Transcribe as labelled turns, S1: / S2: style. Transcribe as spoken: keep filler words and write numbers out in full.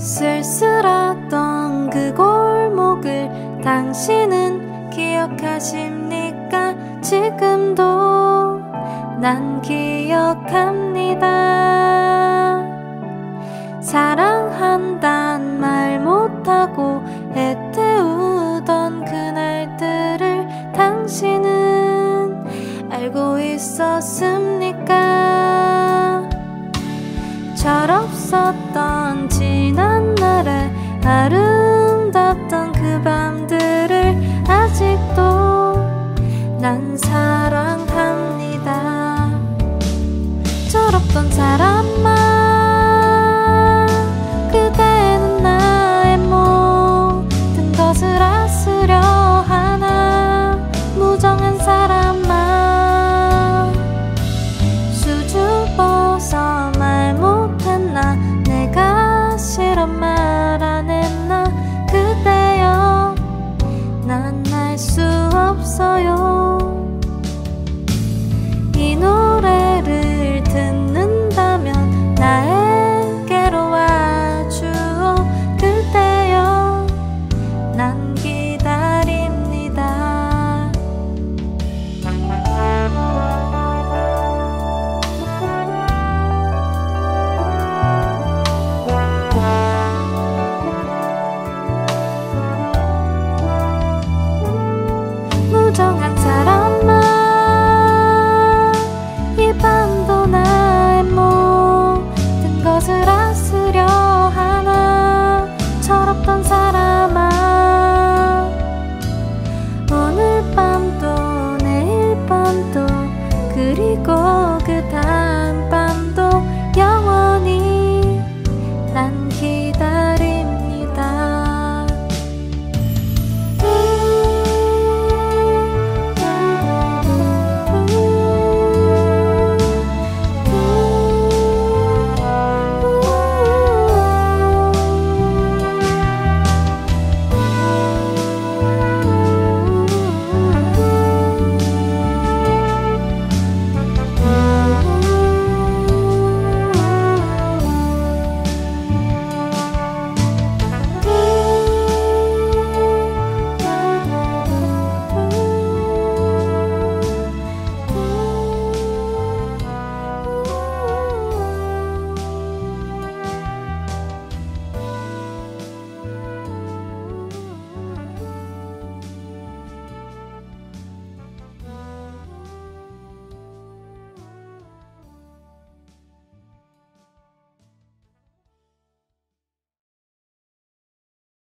S1: 쓸쓸했던 그 골목을 당신은 기억하십니까? 지금도 난 기억합니다. 사랑한단 말 못하고 애태우던 그날들을 당신은 알고 있었습니까? 철없었던 지난 날의 아름답던 그 밤들을 아직도 난 사랑합니다. 철없던 사람아, 그대는 나의 모든 것을 아스려 하나. 무정한 사람아, 수줍어서 말 못했나. 내가 싫은 말 안 했나. 그대여, 난 알 수 없어요. 이 노래를 듣는다면 나에게로 와주오. 그대여, 난 기다립니다. 무정한 사람아, 이 밤도 나의 모든 것을 아스려